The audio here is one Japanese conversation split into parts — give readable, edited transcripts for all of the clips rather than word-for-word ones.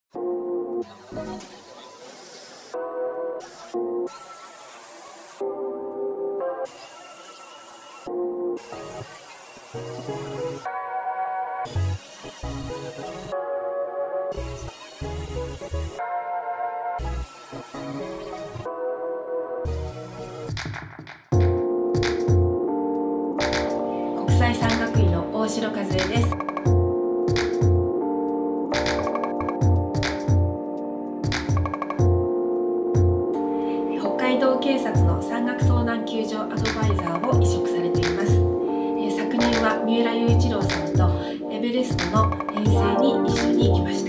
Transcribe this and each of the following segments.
国際山岳医の大城和恵です。北海道警察の山岳遭難救助アドバイザーを委嘱されています。昨年は三浦雄一郎さんとエベレストの遠征に一緒に行きました。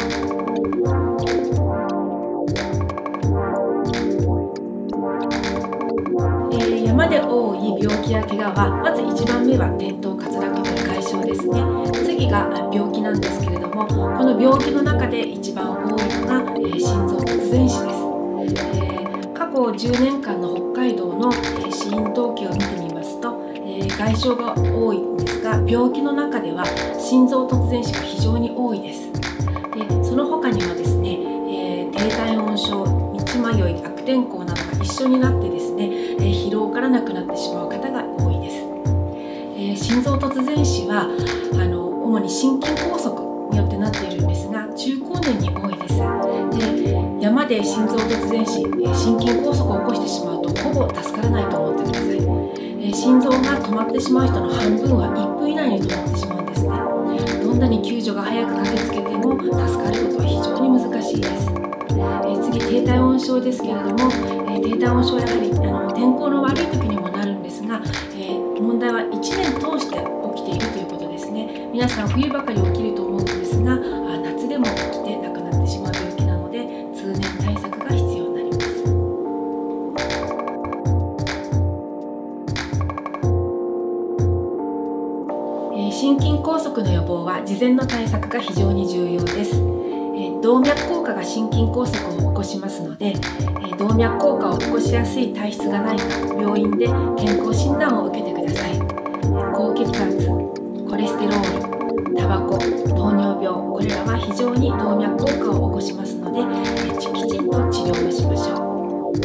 山で多い病気や怪我は、まず1番目は転倒滑落という外傷ですね。次が病気なんですけれども、この病気の中で一番多いのが心臓突然死です。過去10年間の北海道の死因統計を見てみますと、外傷が多いんですが、病気の中では心臓突然死が非常に多いです。でその他にはですね、低体温症、道迷い、悪天候などが一緒になってですね、疲労から亡くなってしまう方が多いです。心臓突然死は主に心筋梗塞によってなっているんですが、中高年に多いです。で山で心臓突然死、心筋梗塞を起こしてしまうとほぼ助からないと思ってください。心臓が止まってしまう人の半分は1分以内に止まってしまうんですね。どんなに救助が早く駆けつけても助かることは非常に難しいです。次、低体温症ですけれども、低体温症はやはり天候の悪い時にもなるんですが、問題は1年通して起きているということですね。皆さん冬ばかり起きると思うんですが、夏でも起きて亡くなってしまう病気なので、通年対策が必要になります。心筋梗塞の予防は事前の対策が非常に重要です。動脈硬化が心筋梗塞を起こしますので、動脈硬化を起こしやすい体質がないか病院で健康診断を受けてください。高血圧、コレステロール、タバコ、糖尿病、これらは非常に動脈硬化を起こしますので、きちんと治療をしましょう。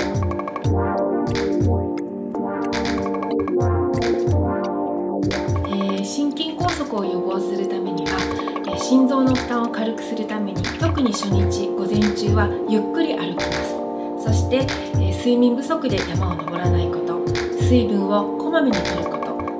心筋梗塞を予防するためには、心臓の負担を軽くするために、特に初日午前中はゆっくり歩きます。そして、睡眠不足で山を登らないこと、水分をこまめに摂ること、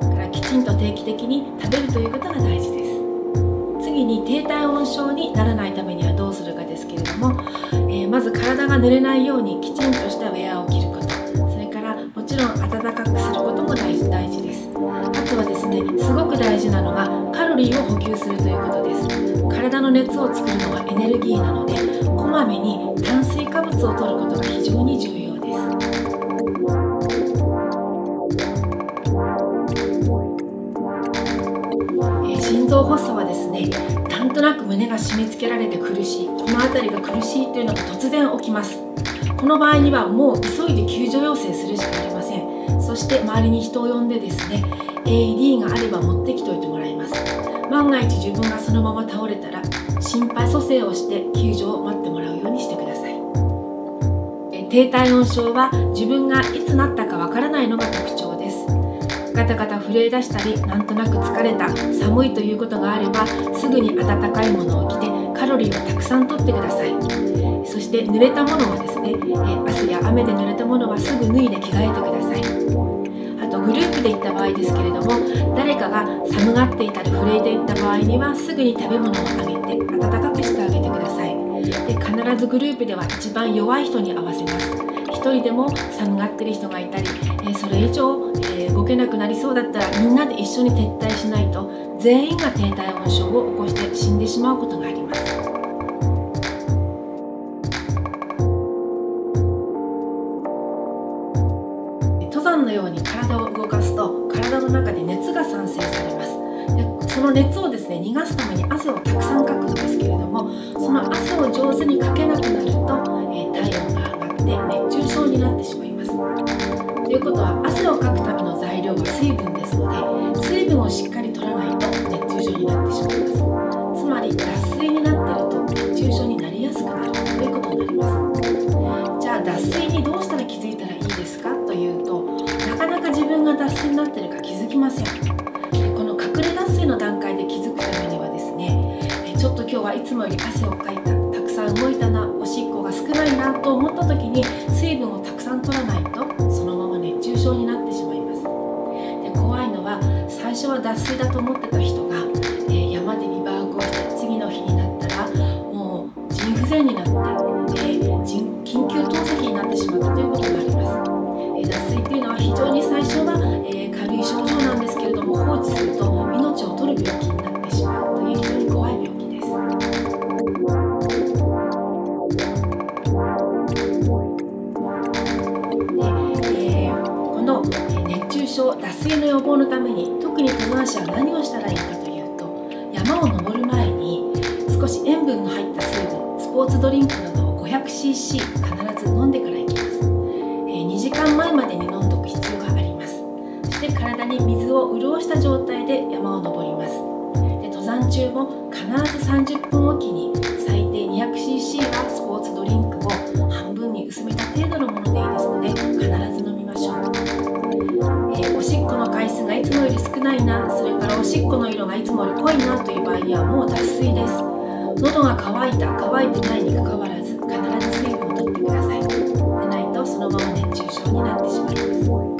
からきちんと定期的に食べるということが大事です。次に低体温症にならないためにはどうするかですけれども、まず体が濡れないようにきちんとしたウェアを着ること、それからもちろん暖かくすることも大事です。あとはですね、すごく大事なのがカロリーを補給するということです。体の熱を作るのがエネルギーなので、こまめに炭水化物を摂ることが非常に重要です。心臓発作はですね、なんとなく胸が締め付けられて苦しい、この辺りが苦しいというのが突然起きます。この場合にはもう急いで救助要請するしかありません。そして周りに人を呼んでですね、AED があれば持ってきておいてもらいます。万が一自分がそのまま倒れたら、心肺蘇生をして救助を待ってもらうようにしてください。低体温症は自分がいつなったかわからないのが特徴です。ガタガタ震え出したり、なんとなく疲れた、寒いということがあれば、すぐに温かいものを着てカロリーをたくさんとってください。そして濡れたものはですね、汗や雨で濡れたものはすぐ脱いで着替えてください。あとグループで行った場合ですけれども、誰かが寒がっていたり震えていった場合にはすぐに食べ物をあげて温かくしてあげてください。で必ずグループでは一番弱い人に合わせます。一人でも寒がってる人がいたり、それ以上、動けなくなりそうだったらみんなで一緒に撤退しないと、全員が低体温症を起こして死んでしまうことがあります。登山のように体を動かすと、体の中で熱が産生されます。でその熱をですね、逃がすために汗をたくさんかくんですけれども、その汗を上手にかけなくなると、体温が上がって熱中症になってしまいます。ということは、汗をかくための材料は水分ですので、水分をしっかり取らないと熱中症になってしまいます。つまり脱水になっていると熱中症になません。この隠れ脱水の段階で気づくためにはですね、ちょっと今日はいつもより汗をかいた、たくさん動いたな、おしっこが少ないなと思った時に水分をたくさん取らないとそのまま熱中症になってしまいます。で、怖いのは最初は脱水だと思ってた人が、山でリバーグをして次の日になったらもう腎不全になって、緊急透析になってしまったということがあります。脱水というのは非常に最初は、軽い症状なんですけれども、放置すると命を取る病気になってしまうという非常に怖い病気です。この熱中症、脱水の予防のために特に登山者は何をしたらいいかというと、山を登る前に少し塩分の入った水分、スポーツドリンクなどを 500cc 必ず飲んでから行きます。2時間前までに飲んでおく必要があります。そして体に水を潤した状態で山を登ります。で、登山中も必ず30分おきに最低 200cc はスポーツドリンクを半分に薄めた程度のものでいいですので必ず飲みましょう。おしっこの回数がいつもより少ないな、それからおしっこの色がいつもより濃いなという場合にはもう脱水です。喉が渇いた乾いてないにかかわらず必ず水分を取ってください。でないとそのまま熱中症になってしまいます。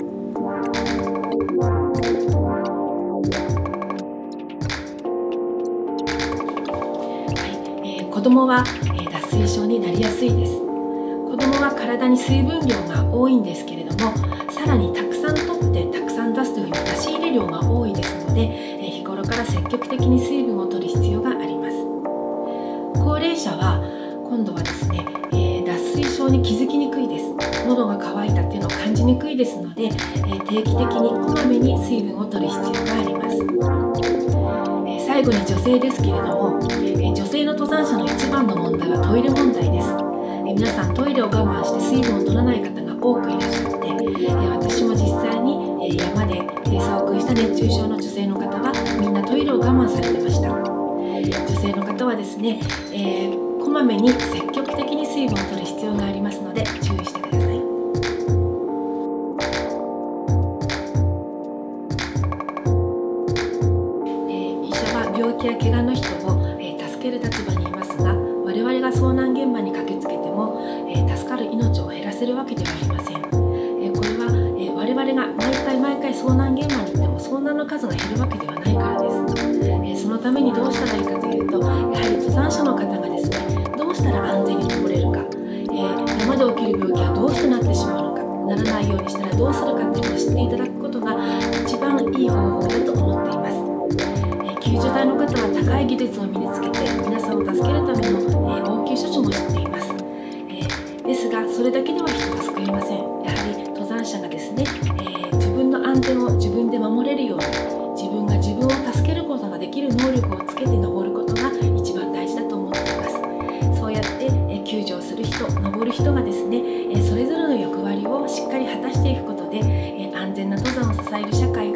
子供は脱水症になりやすいです。子供は体に水分量が多いんですけれども、さらにたくさん取ってたくさん出すという出し入れ量が多いですので、日頃から積極的に水分を取る必要があります。高齢者は今度はですね、脱水症に気づきにくいです。喉が渇いたっていうのを感じにくいですので、定期的にこまめに水分を取る必要があります。最後に女性ですけれども、女性の登山者の一番の問題はトイレ問題です。皆さんトイレを我慢して水分を取らない方が多くいらっしゃって、私も実際に山で遭遇した熱中症の女性の方はみんなトイレを我慢されてました。女性の方はですね、こまめに積極的に水分を取る必要がありますので注意してください。医者は病気や怪我の人を助ける立場にいますが、我々が遭難現場に駆けつけても助かる命を減らせるわけではありません。これは我々が毎回遭難現場に行っても遭難の数が減るわけではないからです。そのためにどうしたらいいかというと、やはり登山者の方がですね、どうしたら安全に登れるか、山で起きる病気はどうしてなってしまうのか、ならないようにしたらどうするかというのを知っていただくことが一番いい方法だと思っています。救助隊の方は高い技術を身につけて皆さんを助けるための応急処置も知っています。ですがそれだけでは人は救えません。やはり登山者がですね、自分の安全を自分で守れるように、自分が自分を助けることができる能力をつけて登ることが一番大事だと思っています。そうやって救助をする人、登る人がですね、それぞれの役割をしっかり果たしていくことで安全な登山を支える社会が